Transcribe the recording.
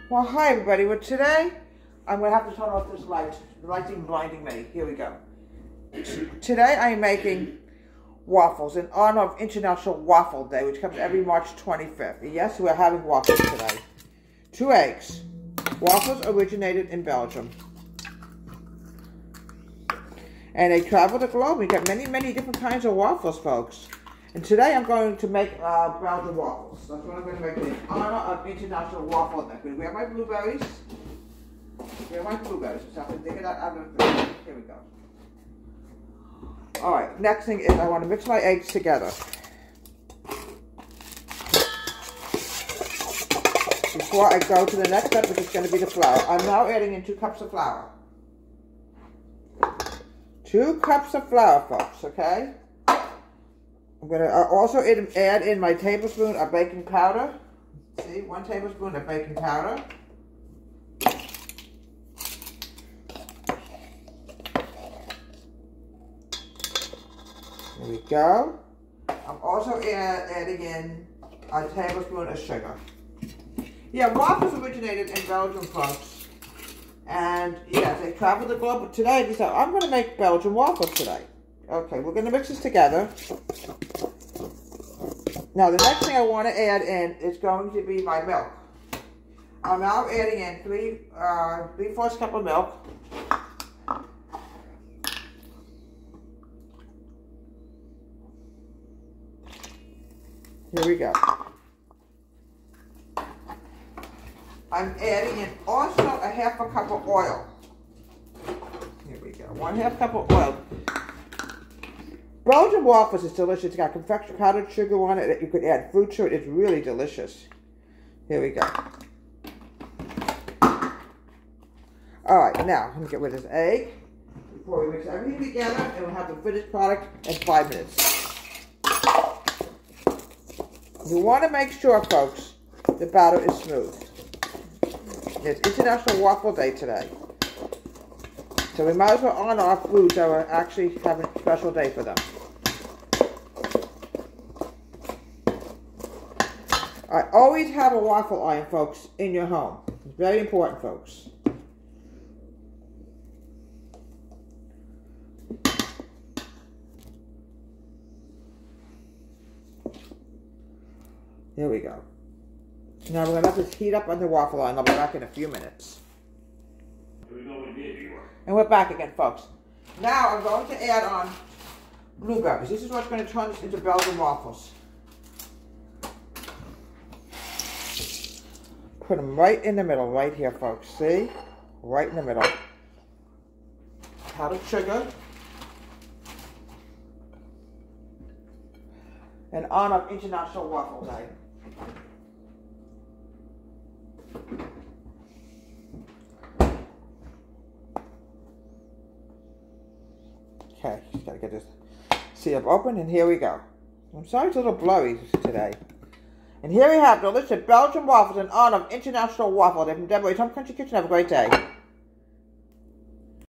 Well, hi everybody. Well, today I'm going to have to turn off this light. The light's even blinding me. Here we go. Today I'm making waffles in honor of International Waffle Day, which comes every March 25th. Yes, we're having waffles today. 2 eggs. Waffles originated in Belgium. And they travel the globe. We got many, many different kinds of waffles, folks. And today I'm going to make Belgian waffles. That's what I'm going to make in honor of International Waffle Day. We have my blueberries. Here are my blueberries. So I have to dig it out of the fridge. Here we go. Alright, next thing is I want to mix my eggs together. Before I go to the next step, which is going to be the flour. I'm now adding in 2 cups of flour. 2 cups of flour, folks, okay? I'm going to also add in my tablespoon of baking powder. See, 1 tablespoon of baking powder. There we go. I'm also adding in a tablespoon of sugar. Yeah, waffles originated in Belgium, folks. And yes, they travel the globe. But today, we said, I'm going to make Belgian waffles today. Okay, we're going to mix this together. Now, the next thing I want to add in is going to be my milk. I'm now adding in 3/4 cup of milk. Here we go. I'm adding in also a 1/2 cup of oil. Here we go. 1/2 cup of oil. Belgian waffles is delicious. It's got confectionery, powdered sugar on it. You could add fruit to it. It's really delicious. Here we go. Alright, now, let me get rid of this egg before we mix everything together, and we'll have the finished product in 5 minutes. You want to make sure, folks, the batter is smooth. It's International Waffle Day today. So we might as well honor our foods that we're actually having a special day for them. I always have a waffle iron, folks, in your home. It's very important, folks. Here we go. Now we're going to let this heat up on the waffle iron. I'll be back in a few minutes. And we're back again, folks. Now I'm going to add on blueberries. This is what's going to turn this into Belgian waffles. Put them right in the middle, right here, folks. See? Right in the middle. Powdered sugar. In honor of International Waffle Day. Okay, just gotta get this syrup open, and here we go. I'm sorry it's a little blurry today. And here we have delicious Belgian waffles in honor of International Waffle Day from Deborah's Home Country Kitchen. Have a great day.